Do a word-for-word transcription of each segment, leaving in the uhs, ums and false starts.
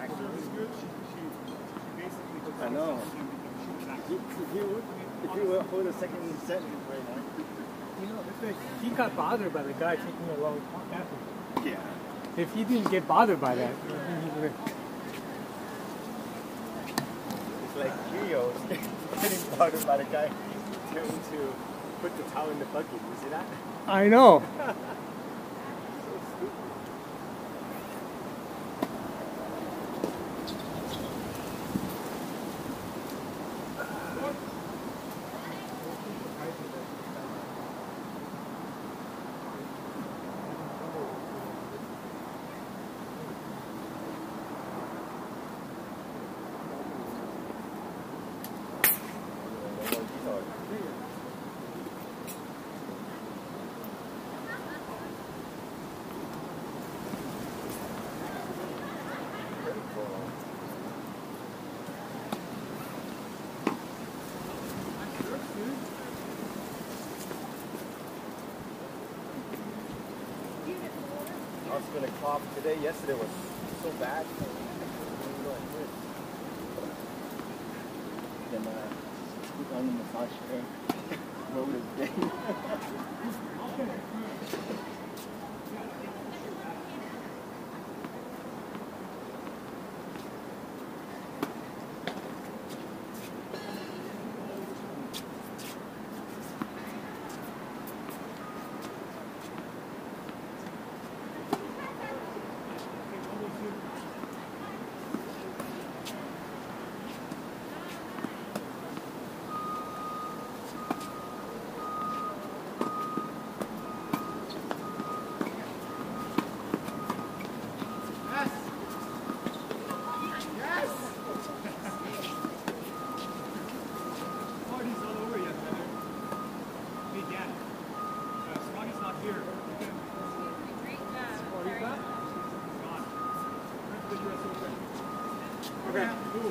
I know. If he would, if he would hold a second set right now. You know, it's like he got bothered by the guy taking a long effort. Yeah. If he didn't get bothered by that, he would. It's like Rio getting bothered by the guy trying to put the towel in the bucket. You see that? I know. I was gonna cough today. Yesterday was so bad. Then uh, put on the massage chair. Roll it down. Okay. Cool.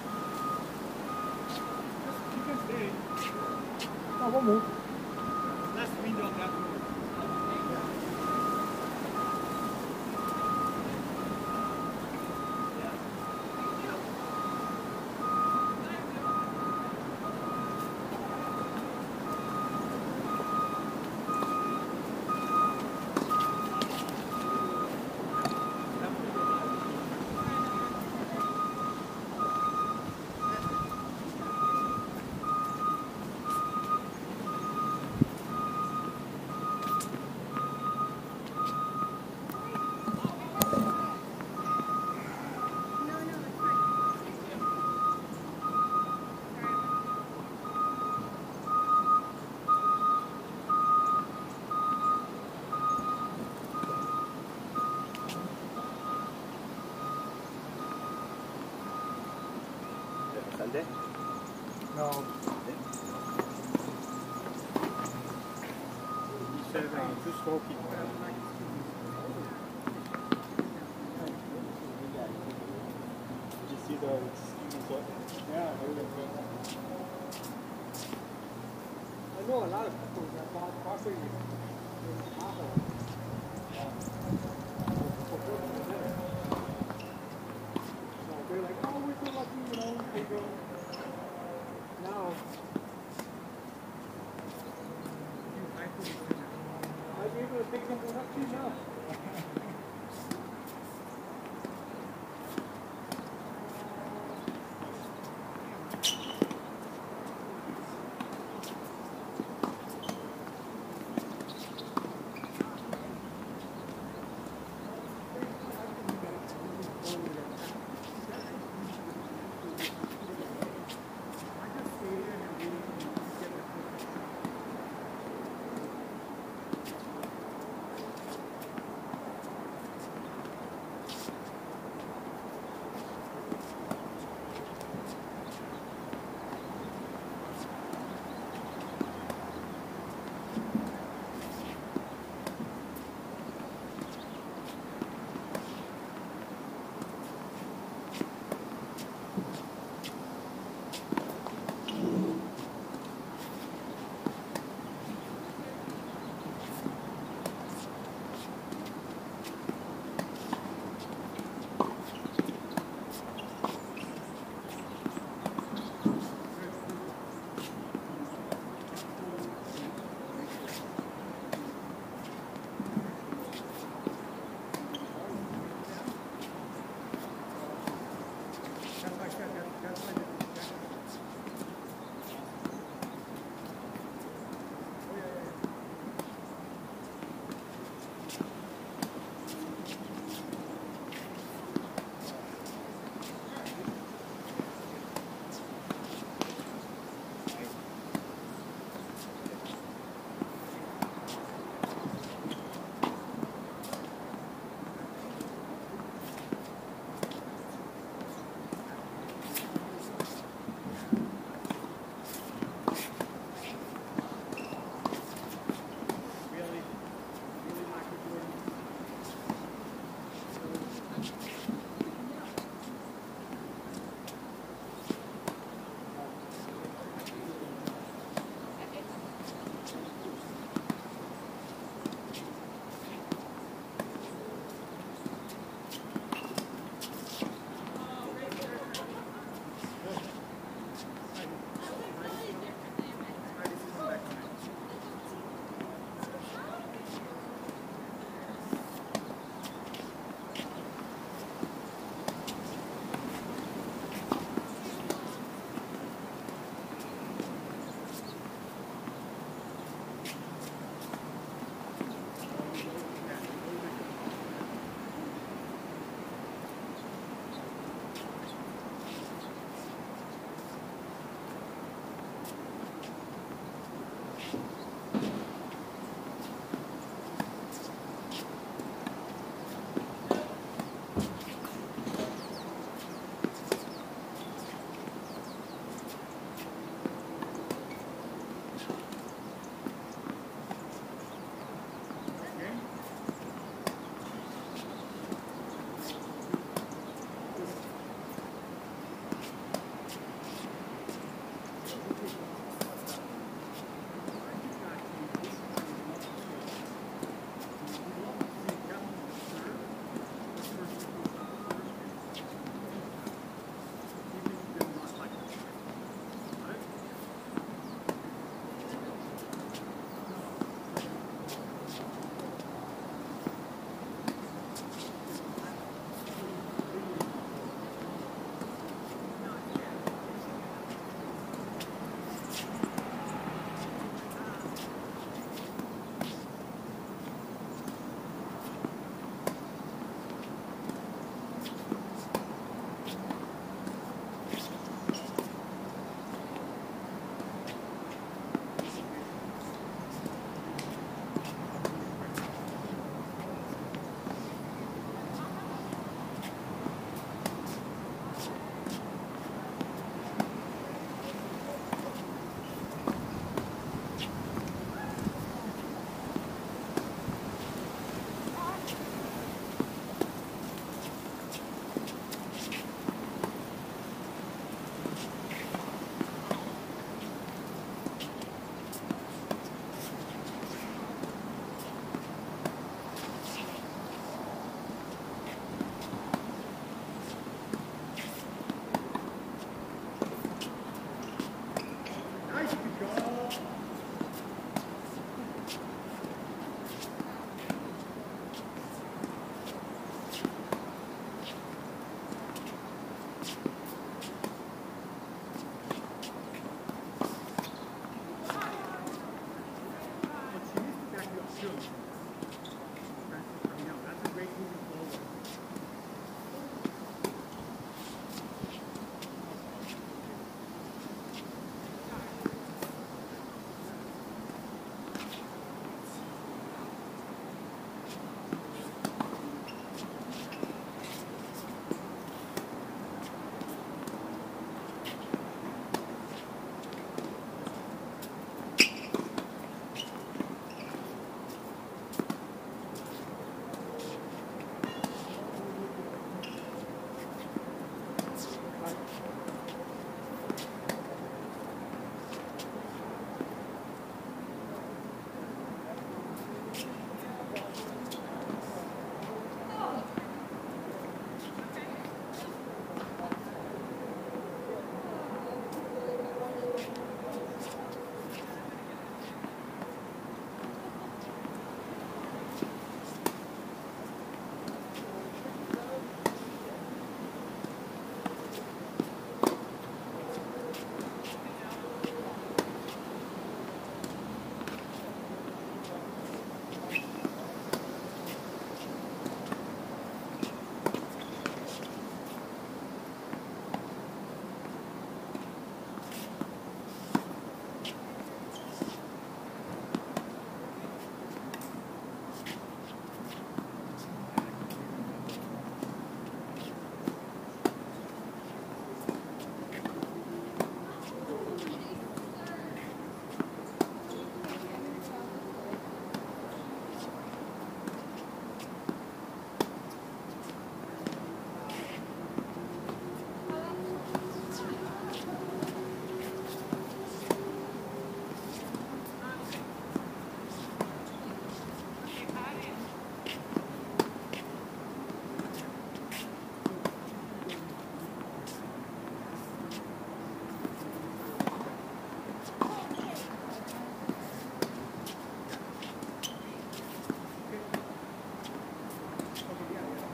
You can stay. No, we'll move. Let's window that door. Sunday? No. You said uh, too smoky. Did you see the result? Yeah, I know a lot of people that bought property in Tahoe. They're like, oh, we're so lucky, you know, they go. Now, I'd be able to pick something up too now.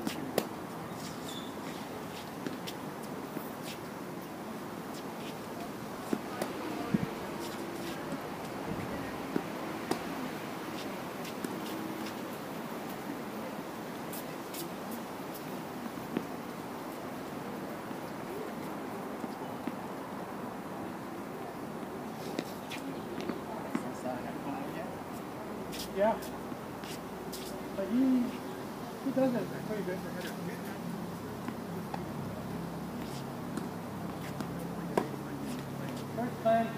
Yeah. But he, he does it pretty good for hitter. First time,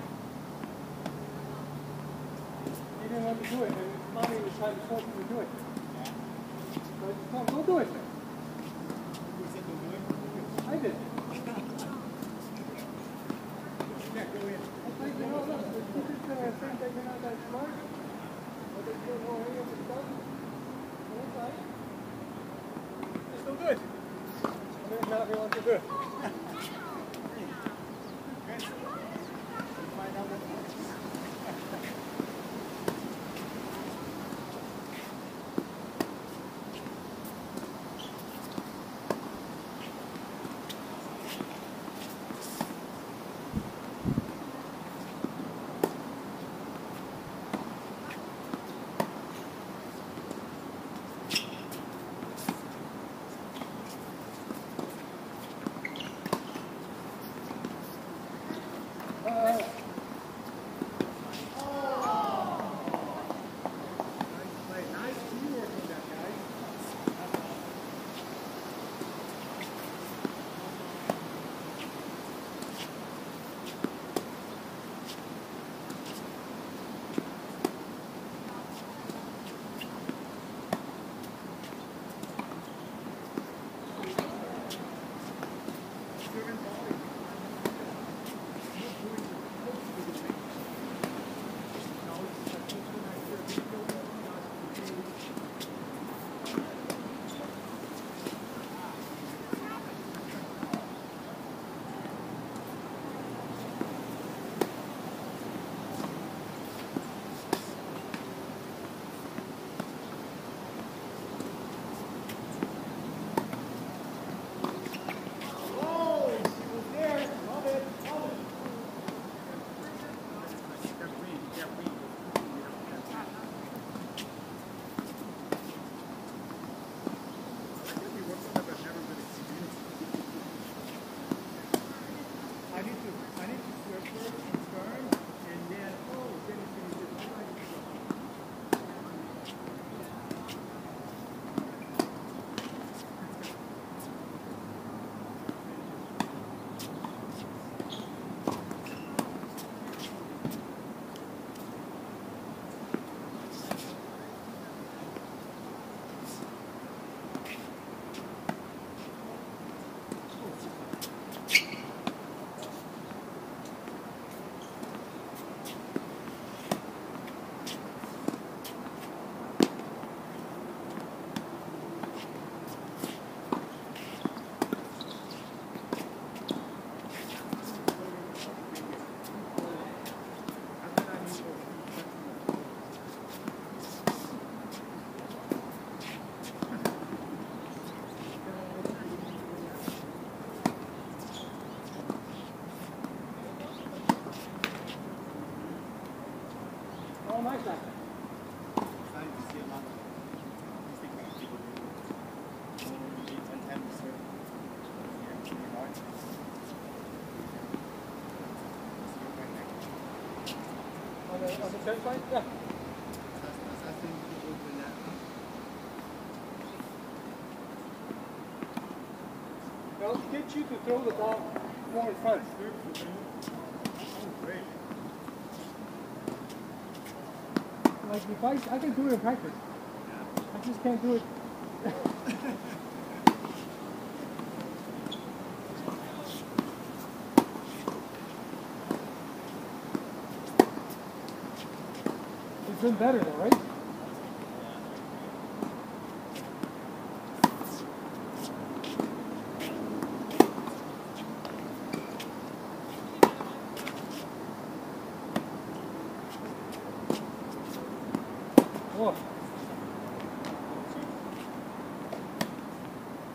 he didn't want to do it, and his mommy was trying to force him to do it. So I just told him, go do it. Who said to do it? I did. Yeah, go in. I was like, you know, look, the teachers uh, think that you're not that smart, but they don't know any of the stuff. And it's like, It's still good. and there's not really what to do. Find out what Oh, my side. On the, on the church side? Yeah. They'll get you to throw the ball more in front. Like if I, I can do it in practice. I just can't do it. It's been better though, right? Oh.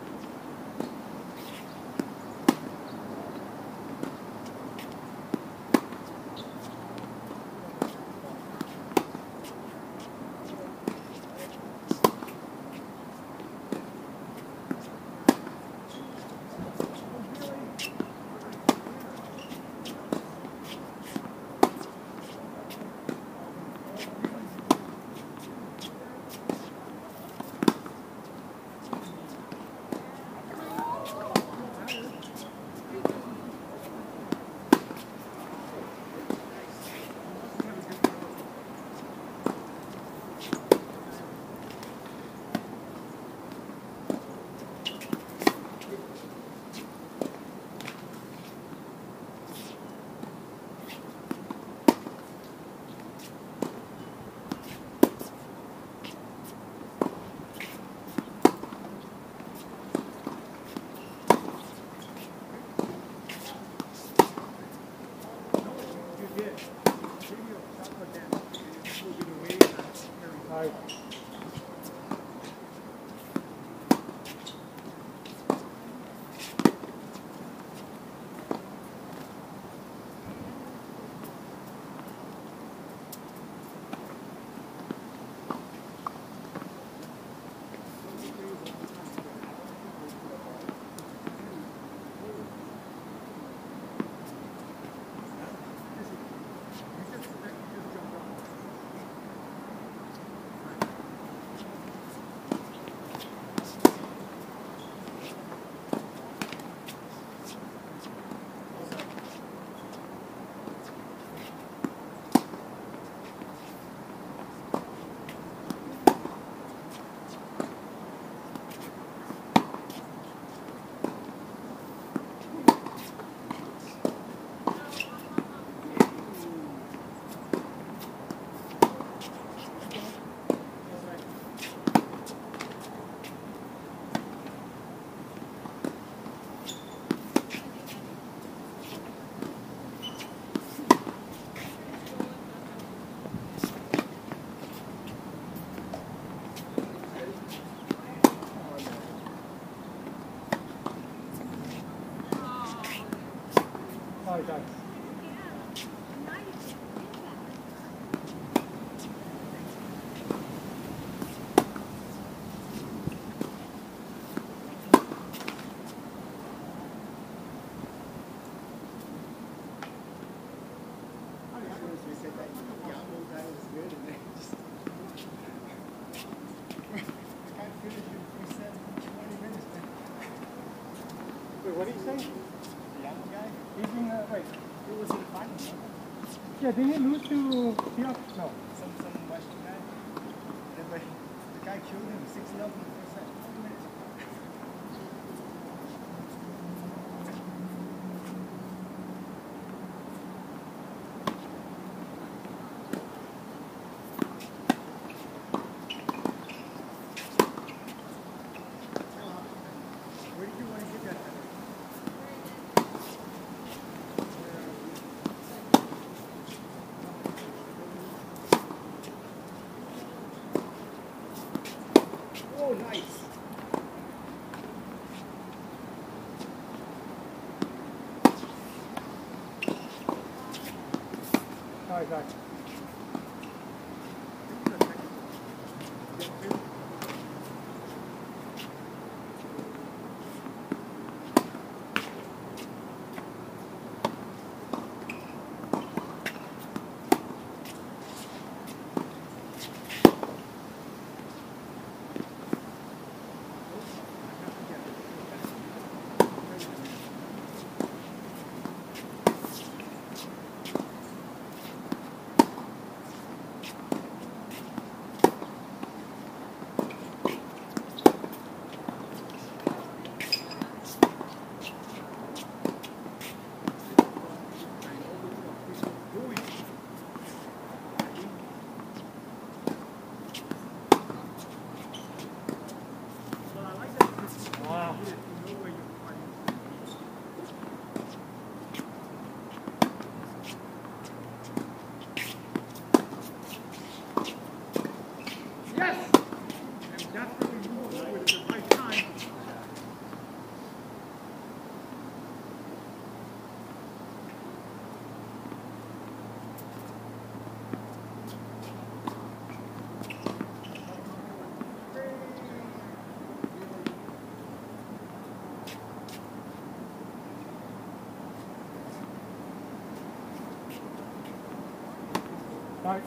what did he say? The young guy? He's in the, wait. Who was in the final? Yeah, didn't he lose to Piotr? No. Some, some Russian guy? Yeah, but the guy killed him six love in the first set. Where did you want to get that? Oh, nice. Oh, exactly. Wow. Yes! And that's what we moved with at the right time. Start.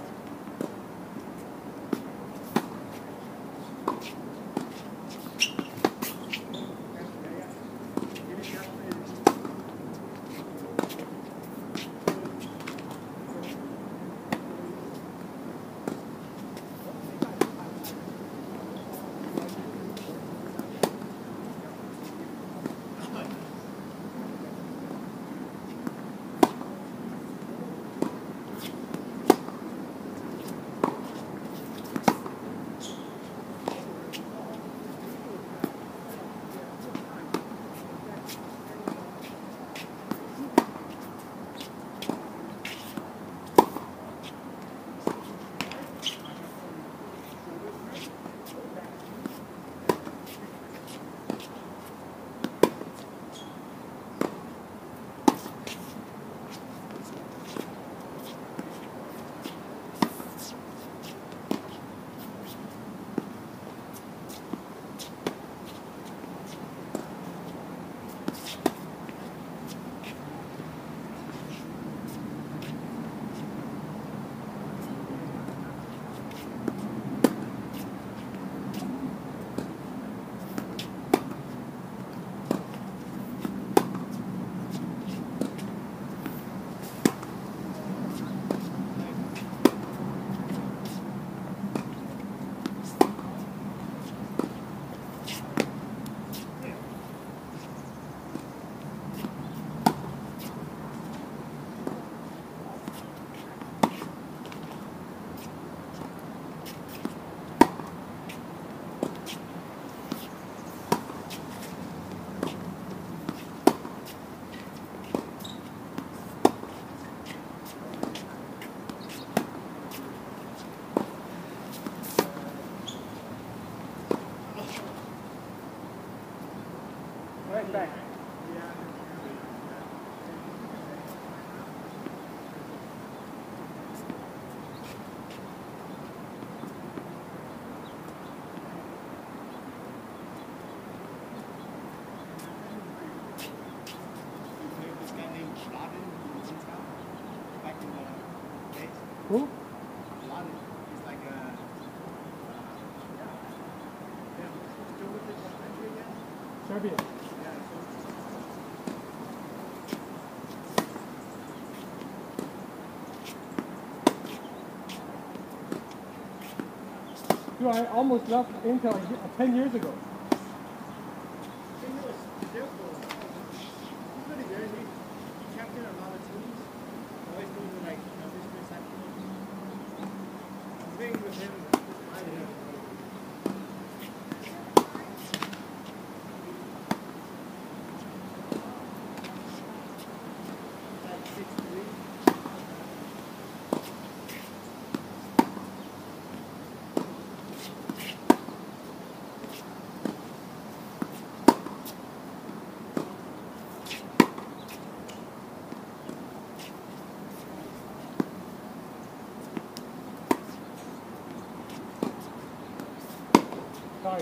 Right back. This guy named Laden in Town, back in the days. Who? Laden. He's like a. Uh, yeah. Yeah. Still with the country again? Serbia. Yeah. So Dude, I almost left Intel a ye- ten years ago. He was careful. He's pretty good. He, he captured a lot of teams. Always doing like numbers per second. The thing with him is I didn't have like six three. Sorry.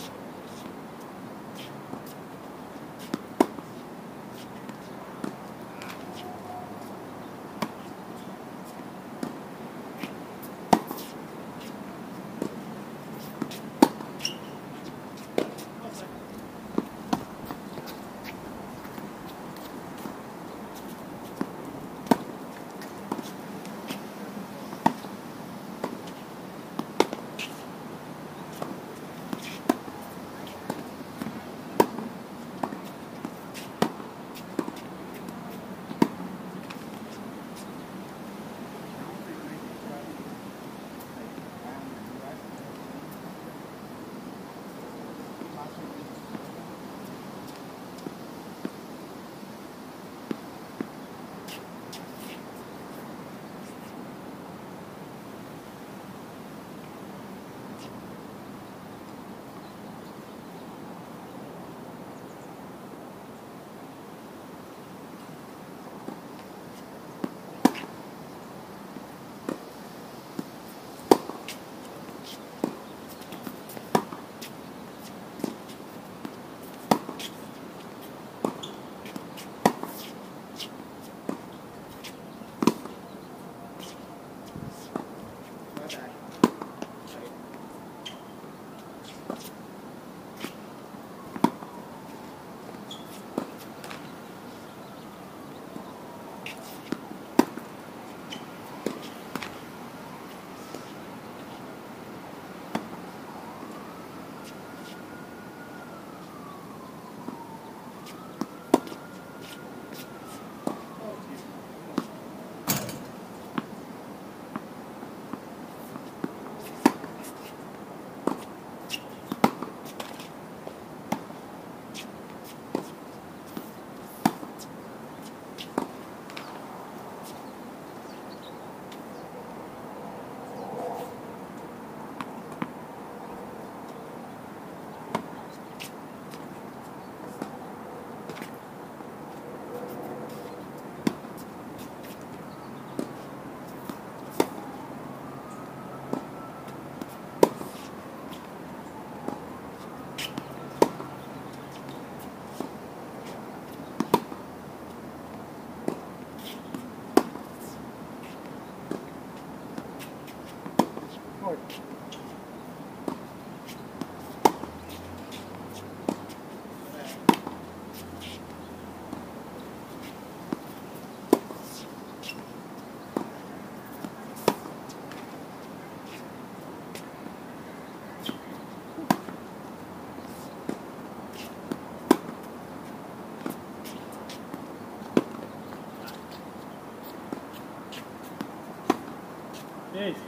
Yes.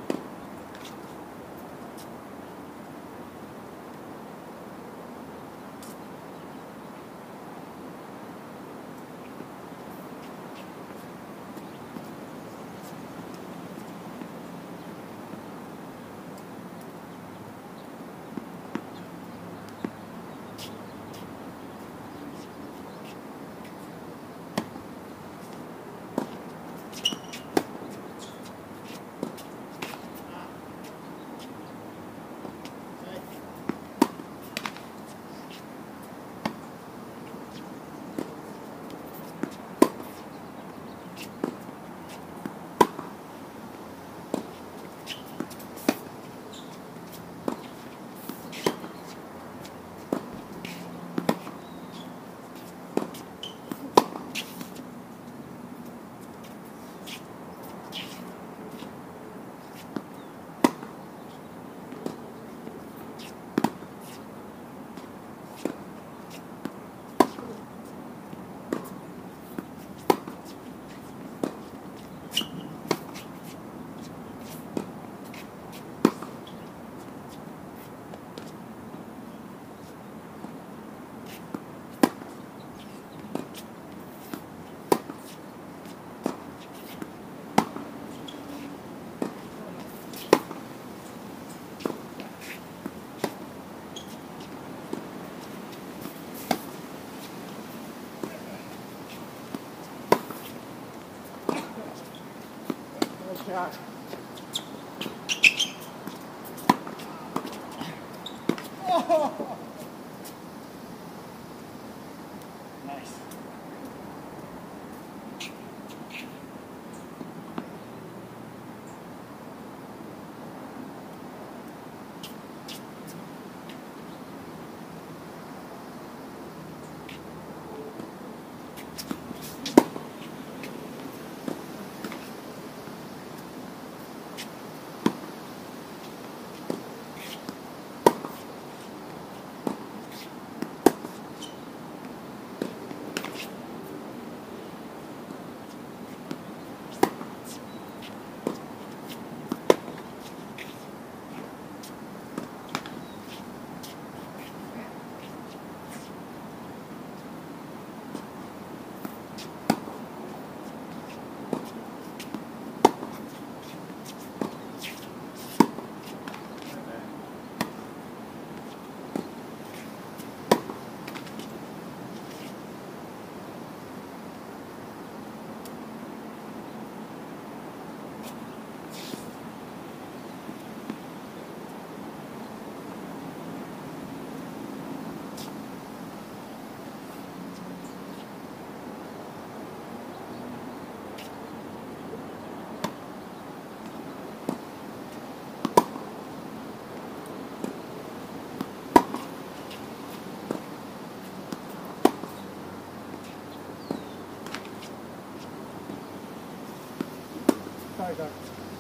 shot. Oh! Nice. Sorry, Doc.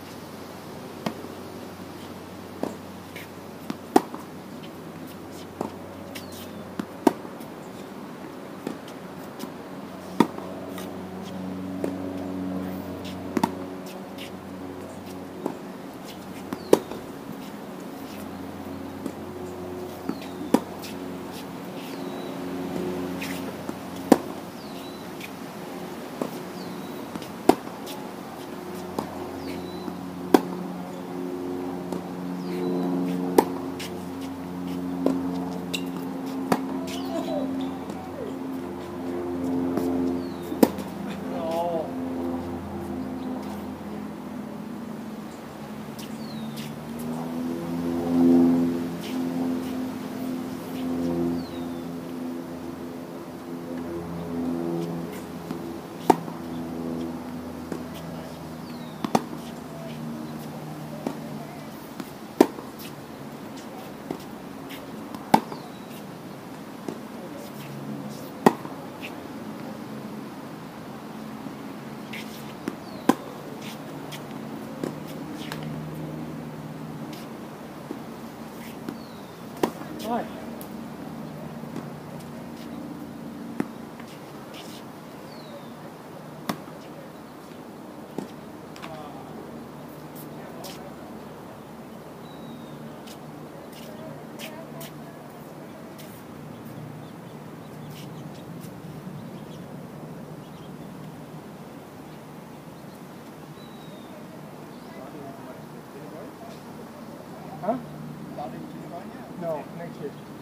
Hi. Huh? Starting kindergarten, yeah. No, next year.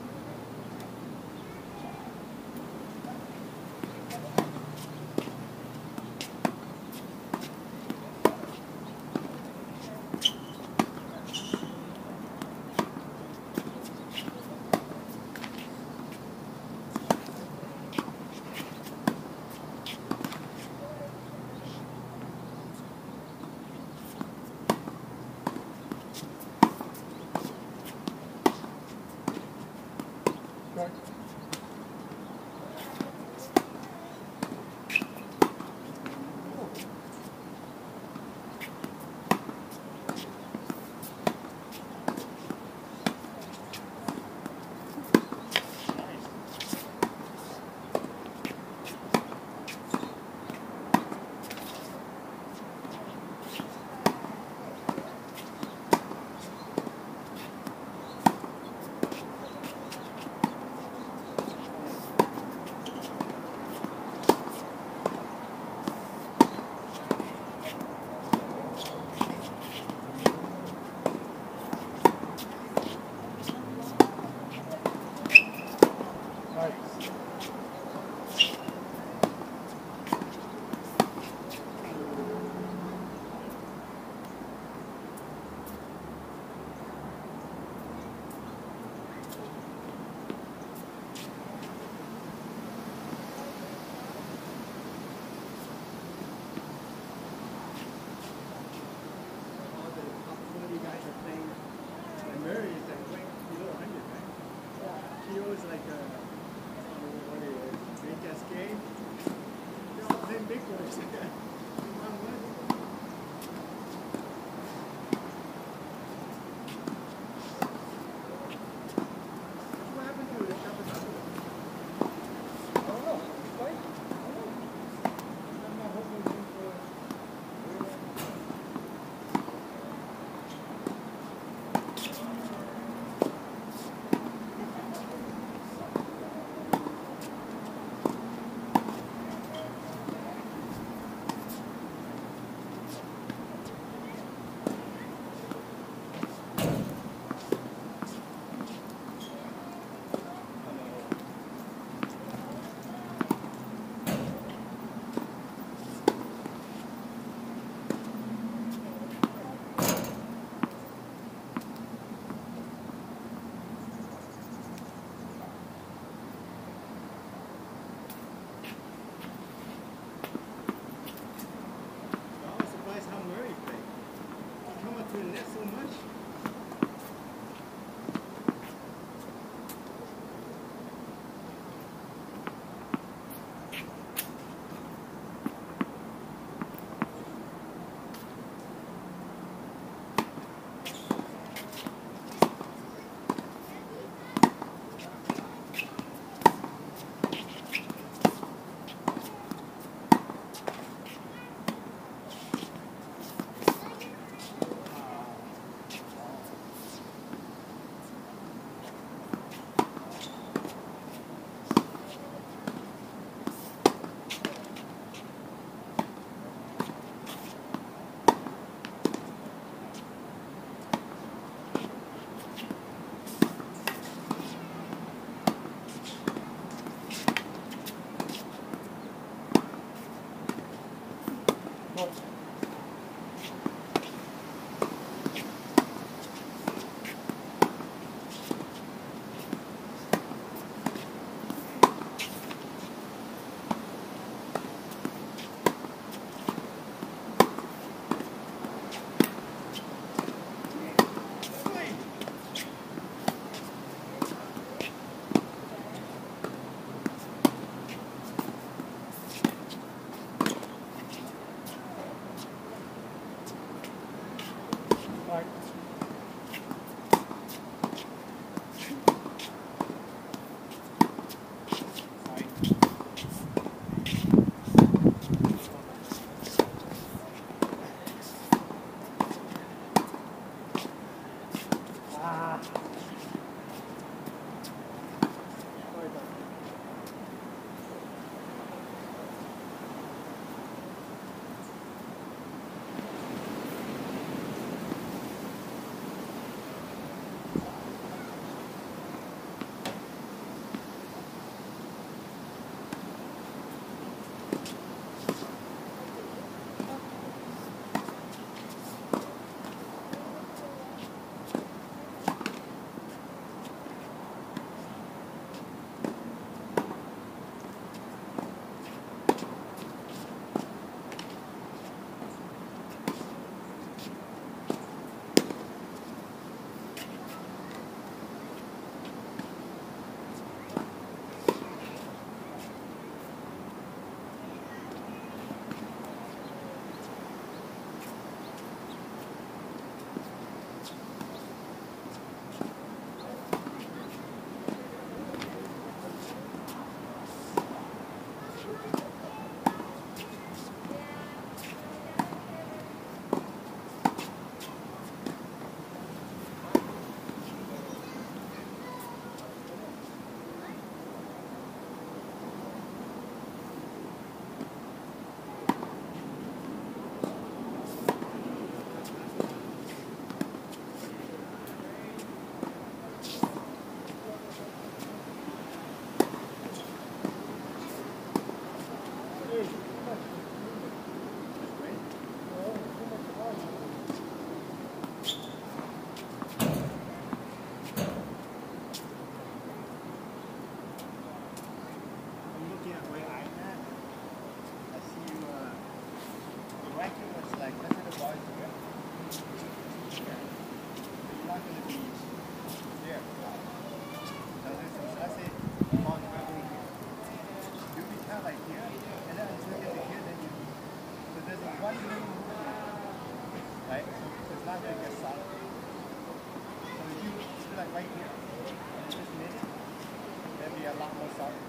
Hey, too much. No, too much oil. I'm looking at where I'm at. I see you, uh, the vacuum was like, let's say the boys here. Yeah. You're not going to be there. So this is, let's say, on traveling here. You be kind of like here, and then until you get to here, then you, so there's a one little movement, right? So, so it's not going to get solid. So if you do like right here, and just knit it, it'll be a lot more solid.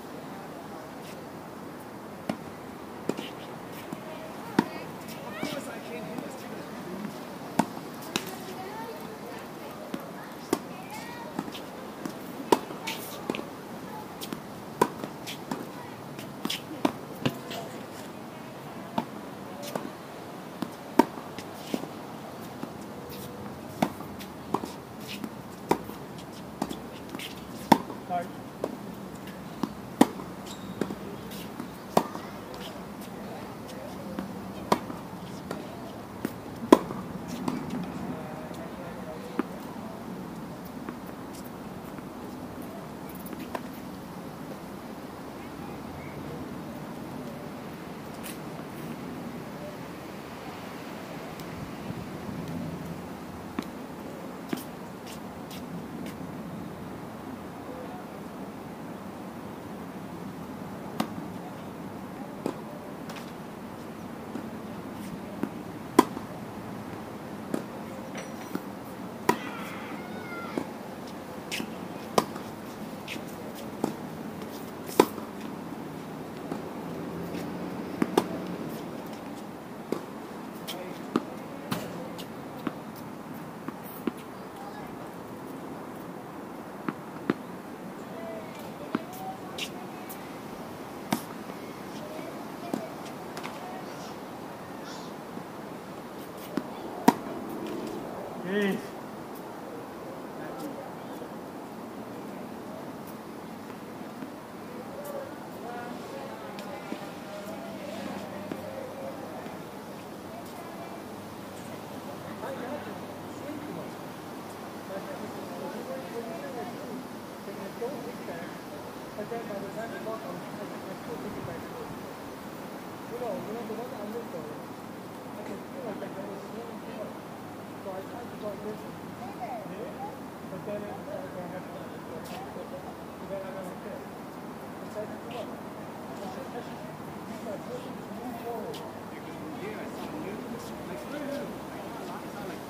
Sorry. Yes. But then by the time you walk, I I still think it back to you know, you know, the one I looked at, I can feel like I was swimming too much. So I tried to go this but then it, uh, I have to, so then I don't fit. I said, come on. I said, I should start pushing to move forward. Yeah, I saw you. Like, where is it? Like, I saw like,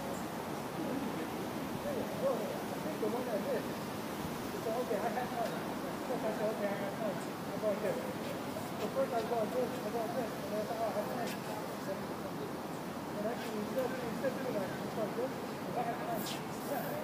Hey, well, I think the one I did, he said, okay, I have time. First I said, okay, I have time. I'm going this. So first I go on this, I go on this, and then I thought, oh, I have time. And actually, instead of instead of doing that, I start this, if I have time. Yeah.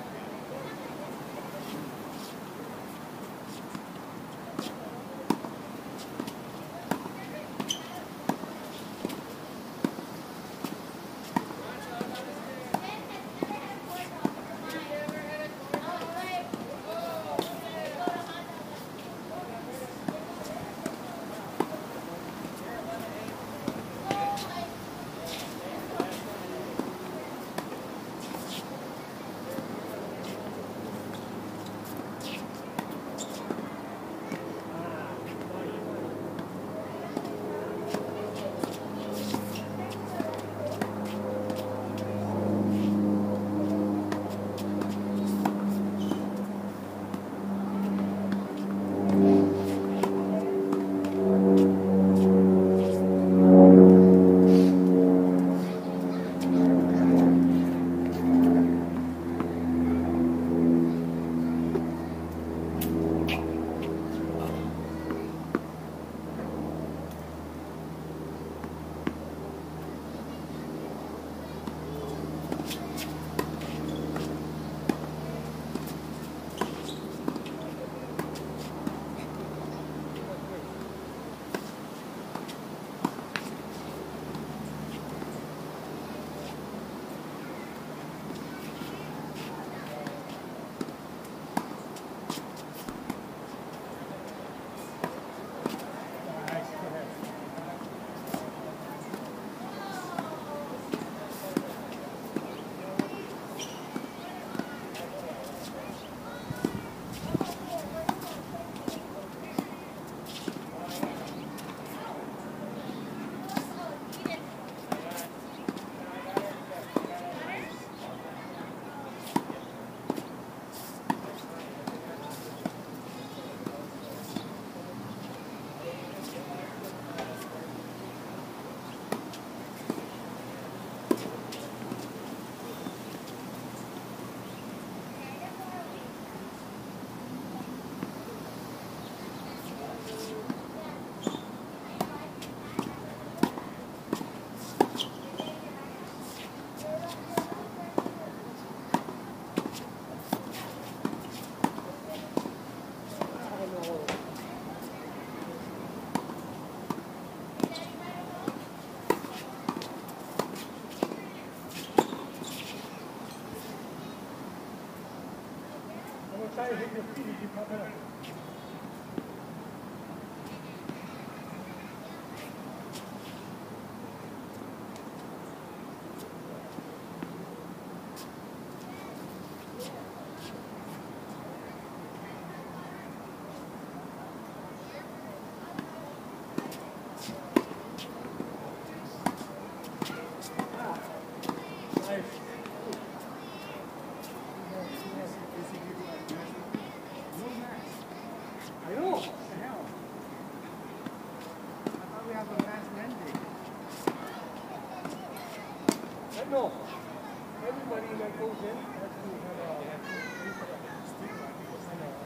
no. Everybody that goes in has to have a stigma. I know.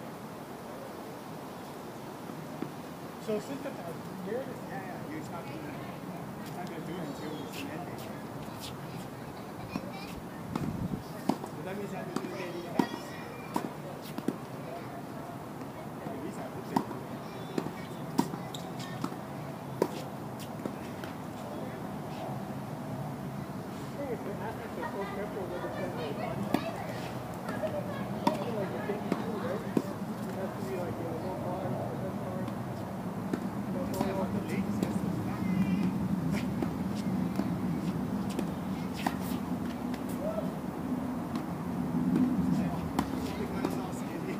So since the year is Yeah, yeah, you're not gonna, you're not gonna do it until the cement day. So that means I have to do it in the house. At least I hope they do. I think the athletes are so careful with the thing they body. Like the thing you do, right? You have to be like a low bar, a left bar. You know, Yeah, go but the ladies get so fat. Because it's all skinny.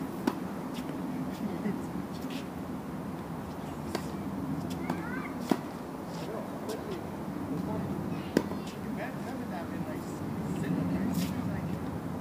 Man, remember that been like sitting there, sitting like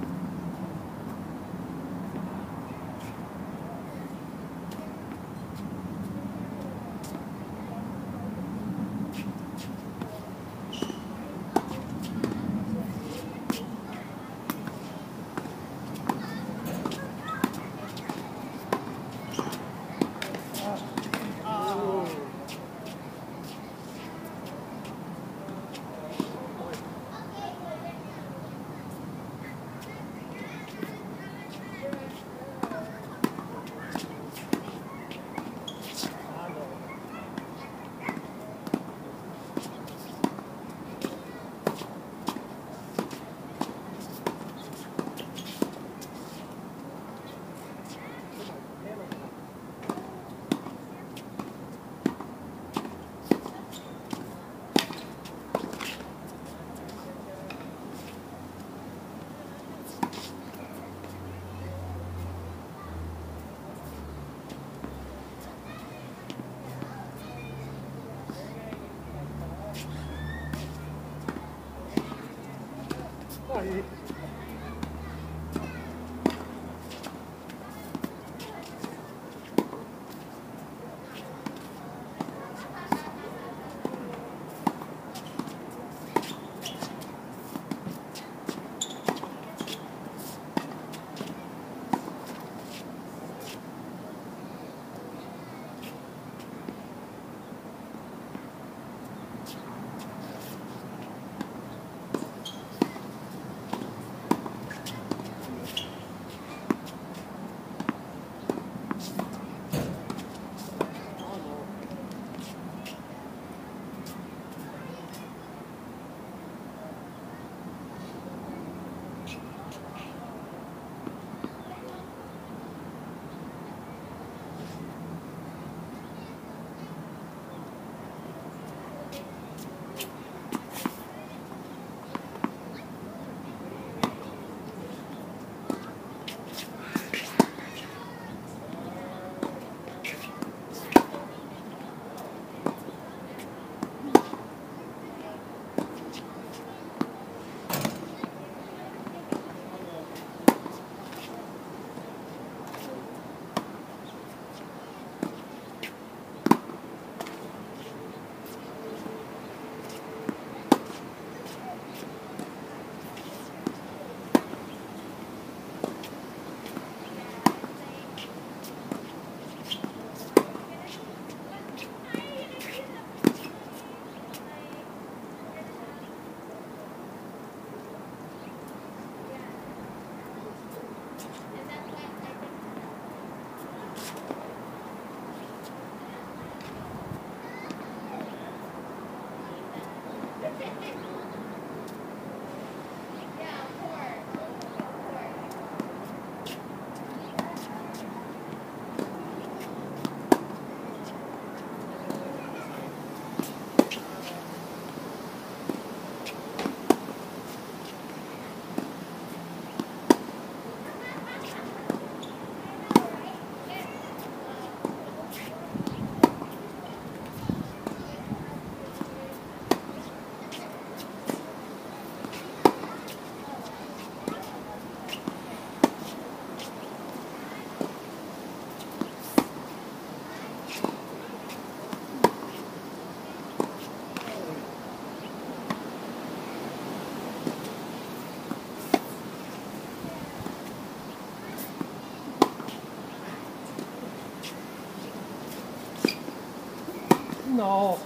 Oh, yeah. No.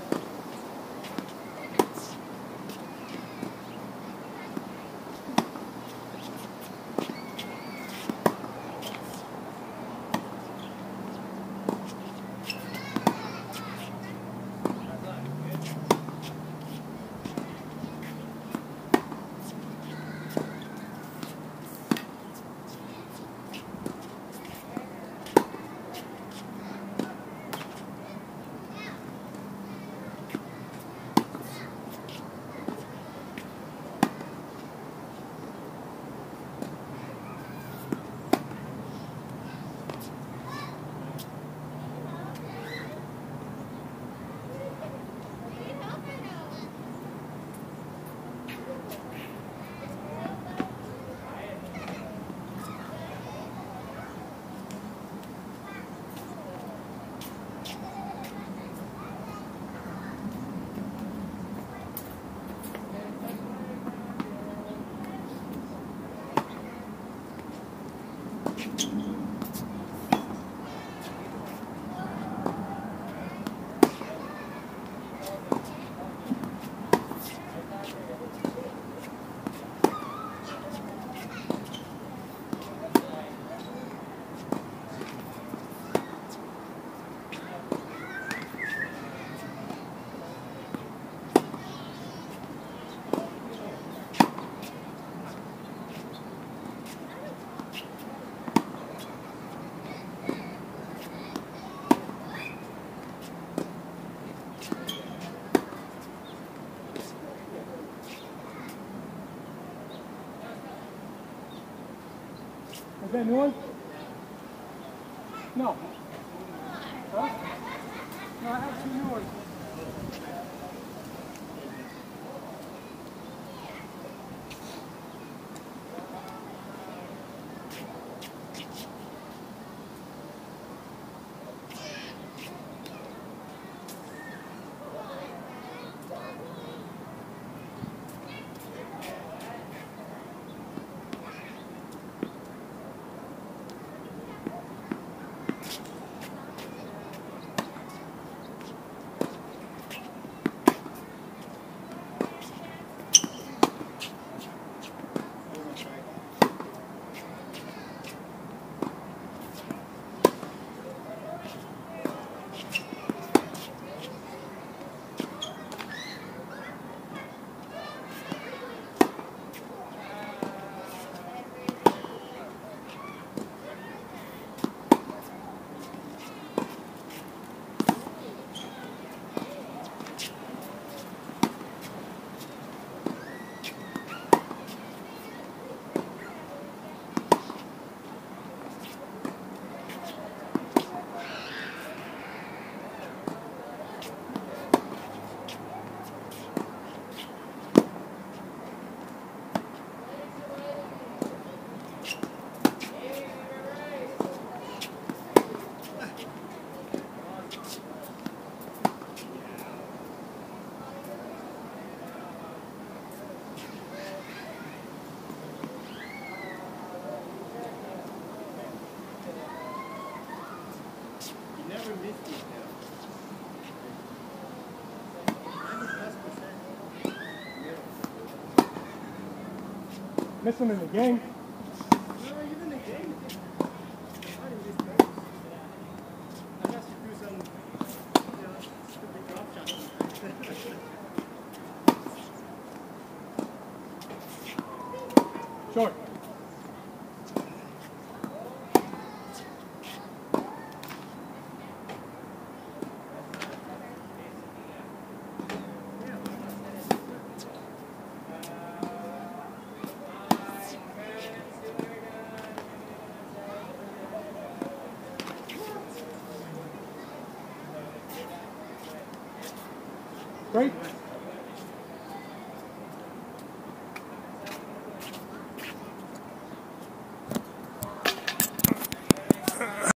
Is that new one? No. Huh? No, I have two new ones. Never missed it now. ninety plus percent. Miss them in the game. No, even the game. I didn't miss those. Unless you do some, you know, stupid drop shots. Short. Great.